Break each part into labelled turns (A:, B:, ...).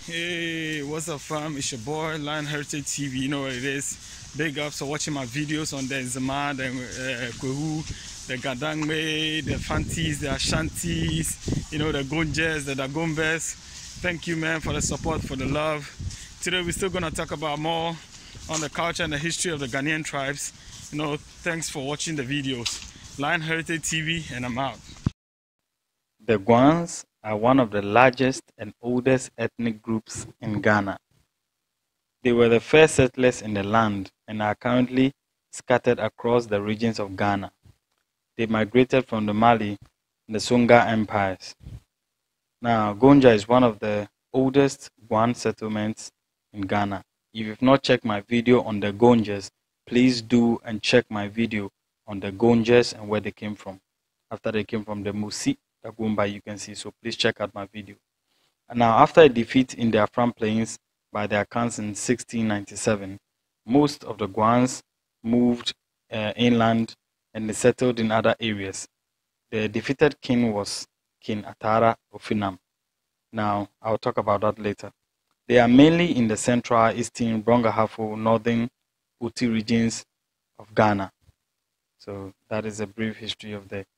A: Hey, what's up, fam? It's your boy, Lion Heritage TV. You know what it is. Big ups for watching my videos on the Nzema, the Kwehu, the Gadangme, the Fantis, the Ashantis, you know, the Gonjes, the Dagombes. Thank you, man, for the support, for the love. Today, we're still going to talk about more on the culture and the history of the Ghanaian tribes. You know, thanks for watching the videos. Lion Heritage TV, and I'm out.
B: The Gwans are one of the largest and oldest ethnic groups in Ghana. They were the first settlers in the land and are currently scattered across the regions of Ghana. They migrated from the Mali and the Songhai empires. Now, Gonja is one of the oldest Gwan settlements in Ghana. If you've not checked my video on the Gonjas, please do and check my video on the Gonjas and where they came from. After they came from the Musi Dagomba, you can see. So please check out my video. And now, after a defeat in the Afram Plains by the Akans in 1697, most of the Gwans moved inland and they settled in other areas. The defeated king was King Atara of Finam. Now, I'll talk about that later. They are mainly in the central, eastern, Brongahafo, northern Uti regions of Ghana. So that is a brief history of the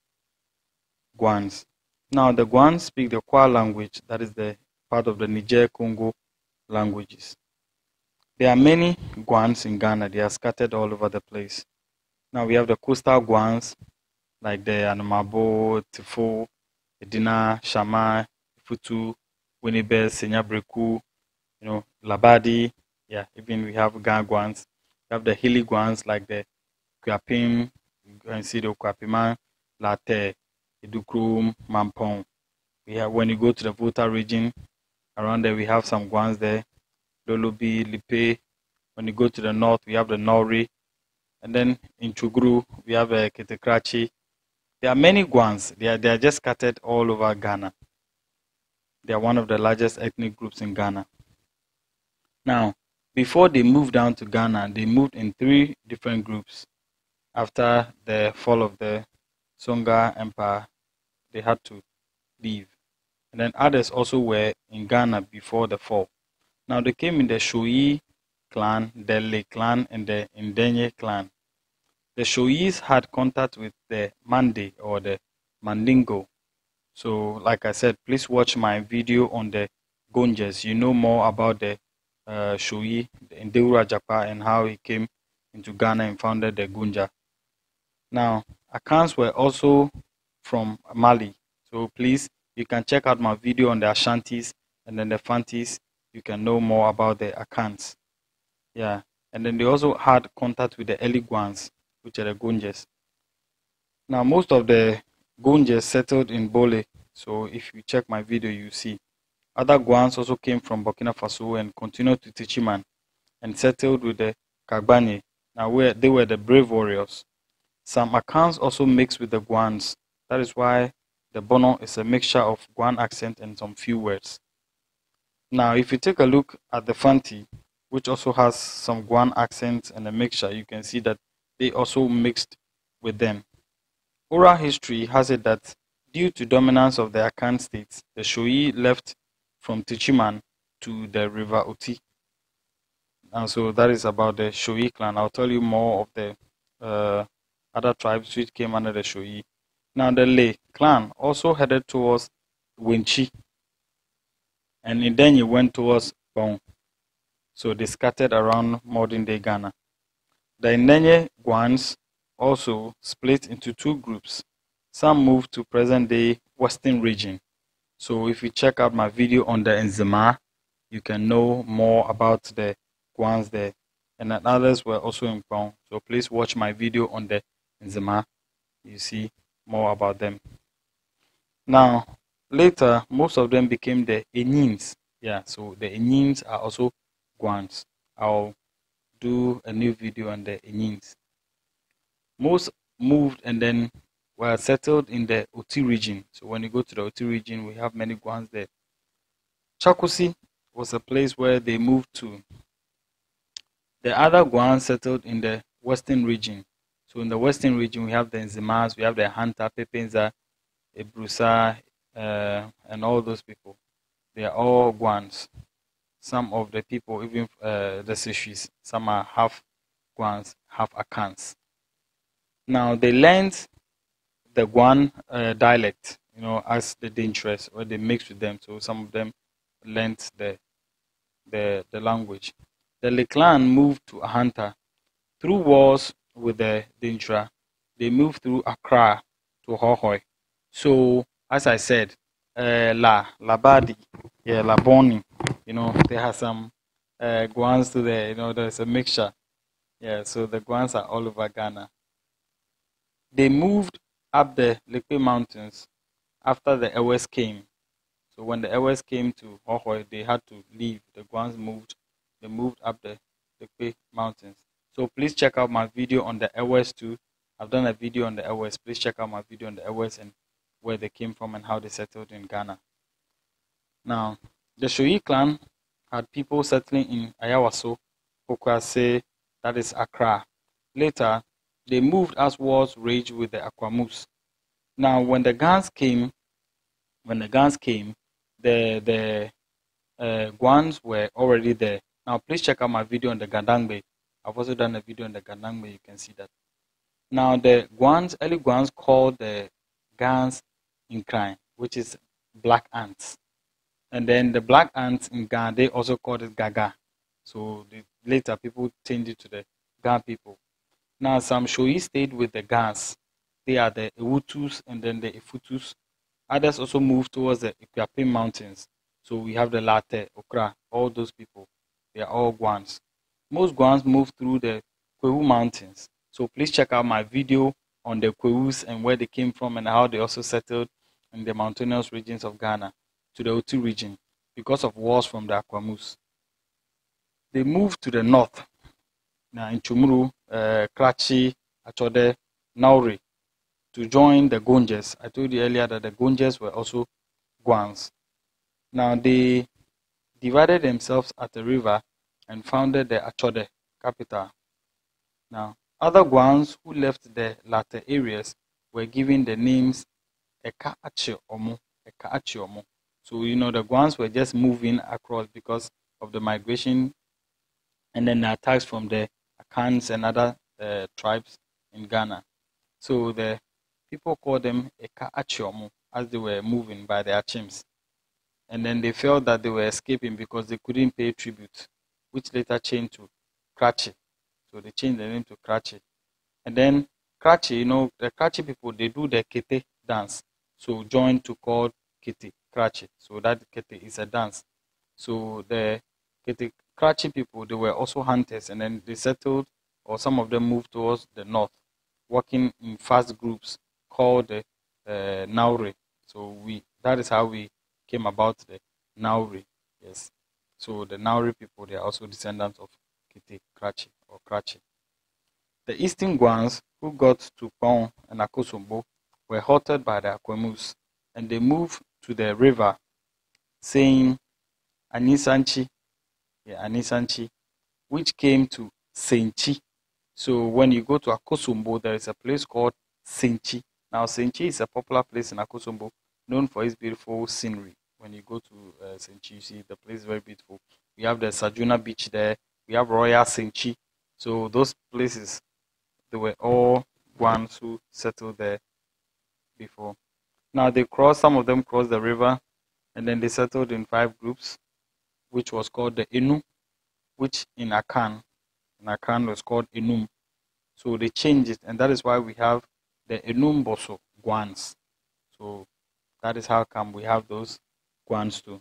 B: Gwans. Now, the Gwans speak the Kwa language, that is the part of the Niger-Congo languages. There are many Gwans in Ghana. They are scattered all over the place. Now, we have the coastal Gwans, like the Anamabo, Tifo, Edina, Shama, Futu, Winnipeg, Senyabreku, Labadi. Yeah, even we have Gwans. We have the hilly Gwans like the Kwapim, you can see the Kwapiman, Late, Idukrum, Mampong. We have, when you go to the Volta region, around there we have some Gwans there, Lolobi, Lipe. When you go to the north, we have the Nori. And then in Chuguru, we have Ketekrachi. There are many Gwans. They are just scattered all over Ghana. They are one of the largest ethnic groups in Ghana. Now, before they moved down to Ghana, they moved in 3 different groups. After the fall of the Songhai Empire, they had to leave. And then others also were in Ghana before the fall. Now, they came in the Shoyi clan, the Le clan, and the Ndenye clan. The Shoyis had contact with the Mande or the Mandingo. So, like I said, please watch my video on the Gonjas. You know more about the Shoyi, the Ndeura Japa, and how he came into Ghana and founded the Gunja. Now, Akans were also from Mali. So please, you can check out my video on the Ashantis and then the Fantis. You can know more about the Akans. Yeah. And then they also had contact with the early Gwans, which are the Gunjas. Now, most of the Gunjas settled in Bole. So if you check my video, you see. Other Gwans also came from Burkina Faso and continued to Techiman and settled with the Kagbanye. Now, they were the brave warriors. Some Akans also mixed with the Gwans. That is why the Bono is a mixture of Gwan accent and some few words. Now, if you take a look at the Fanti, which also has some Gwan accents and a mixture, you can see that they also mixed with them. Oral history has it that due to dominance of the Akan states, the Shoyi left from Techiman to the River Oti. And so that is about the Shoyi clan. I'll tell you more of the other tribes which came under the Shoyi. Now the Le clan also headed towards Winchi, and Ndenye went towards Bon. So they scattered around modern day Ghana. The Ndenye Gwans also split into 2 groups. Some moved to present day Western region. So if you check out my video on the Nzema, you can know more about the Gwans there. And then others were also in Bon. So please watch my video on the Nzema. You see more about them. Now, later, most of them became the Enyins. Yeah, so the Enyins are also Gwans. I'll do a new video on the Enyins. Most moved and then were settled in the Oti region. So when you go to the Oti region, we have many Gwans there. Chakusi was a place where they moved to. The other Gwans settled in the Western region. So in the Western region, we have the Nzemas, we have the Hanta, Pepenza, Ebrusa, and all those people. They are all Gwans. some of the people, even the Seshis, some are half Guans, half Akans. Now they learned the Guan dialect, as the dangerous, or they mixed with them. So some of them learned the language. The Leklan moved to Ahanta through wars with the Dintra. They moved through Accra to Hohoi. So as I said, Labadi, Laboni, they have some Guans to there. There's a mixture. Yeah, so the Guans are all over Ghana. They moved up the Lekpe Mountains after the Ewes came. So when the Ewes came to Hohoi, they had to leave. The Guans moved. They moved up the Lekpe Mountains. So please check out my video on the Ewes too. I've done a video on the Ewes. Please check out my video on the Ewes and where they came from and how they settled in Ghana. Now, the Shoyi clan had people settling in Ayawaso, Okwase, that is Accra. Later, they moved as wars raged with the Akwamus. Now, when the Gans came, the Guans were already there. Now, please check out my video on the Gadangbe. I've also done a video on the Gadangbe. You can see that. Now, the Guans, early Guans called the Gans Incline, which is black ants. And then the black ants in Ghana, they also called it Gaga. So later, people changed it to the Gan people. Now, some Shoyi stayed with the Gans. They are the Ewutus and then the Ifutus. Others also moved towards the Ikuapim Mountains. So we have the Late, Okra, all those people. They are all Guans. Most Guans moved through the Kwewu Mountains. So please check out my video on the Kwewus and where they came from and how they also settled in the mountainous regions of Ghana to the Otu region because of wars from the Akwamus. They moved to the north. Now in Chumuru, Krachi, Achode, Nauri, to join the Gonjes. I told you earlier that the Gonjes were also Guans. Now they divided themselves at the river and founded the Achode capital. Now, other Guans who left the latter areas were given the names Eka Achi Omo. So, the Guans were just moving across because of the migration and then the attacks from the Akans and other tribes in Ghana. So the people called them Eka Achi Omo as they were moving by the Achims. And then they felt that they were escaping because they couldn't pay tribute, which later changed to Krachi. So they changed the name to Krachi. And then Krachi, the Krachi people, they do the Kete dance. So joined to call Kete Krachi. So that Kete is a dance. So the Kete Krachi people, they were also hunters. And then they settled, or some of them moved towards the north, working in fast groups called the Nauri. So that is how we came about the Nauri. Yes. So the Nauri people, they are also descendants of Kete Krachi or Krachi. The Eastern Guans who got to Pong and Akosombo were halted by the Akwamus and they moved to the river saying Anisanchi, which came to Senchi. So when you go to Akosombo, there is a place called Senchi. Now Senchi is a popular place in Akosombo known for its beautiful scenery. When you go to Senchi, you see the place is very beautiful. We have the Sajuna beach there. We have Royal Senchi. So those places, they were all ones who settled there before. Now some of them crossed the river and then they settled in 5 groups, which was called the Inu, which in Akan was called Enum. So they changed it, and that is why we have the Enum Boso Guans. So that is how come we have those Guans too.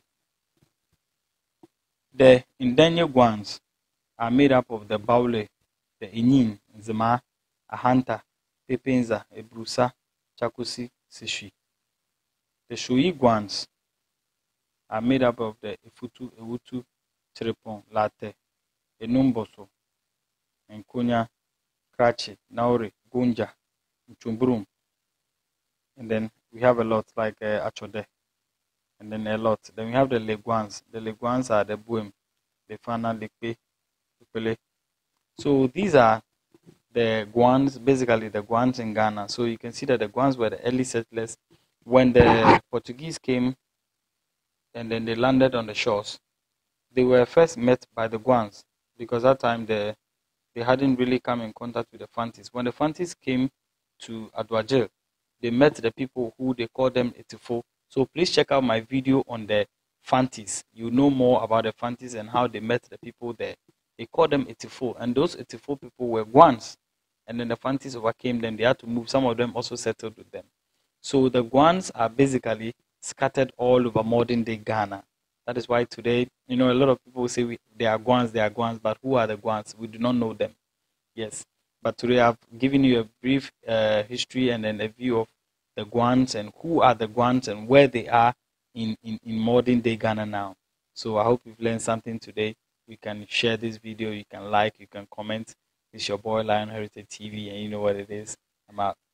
B: The Indenya Guans are made up of the Baule, the Inyin, Zema, Ahanta, Pepenza, Ebrusa, Chakusi, Sishi. The Shoyi Guans are made up of the Ifutu, Ewutu, Trepon, Late, Enumboso, Nkonya, Krachi, Nauri, Gunja, Chumbrum. And then we have a lot like Achode. And then a lot. Then we have the Leguans. The Leguans are the Buem, the Fana, Lekpe, Upele. So these are the Guans, basically the Guans in Ghana. So you can see that the Guans were the early settlers. When the Portuguese came and then they landed on the shores, they were first met by the Guans, because that time they hadn't really come in contact with the Fantis. When the Fantis came to Adwa, they met the people who they call them Etifo. So please check out my video on the Fantis. You know more about the Fantis and how they met the people there. They called them Etifo, and those Etifo people were Guans. And then the Fantis overcame them. They had to move. Some of them also settled with them. So the Guans are basically scattered all over modern-day Ghana. That is why today, a lot of people say they are Guans, but who are the Guans? We do not know them. Yes. But today I've given you a brief history and then a view of the Guans and who are the Guans and where they are in modern-day Ghana now. So I hope you've learned something today. You can share this video, you can like, you can comment. It's your boy, Lion Heritage TV, and you know what it is. I'm out.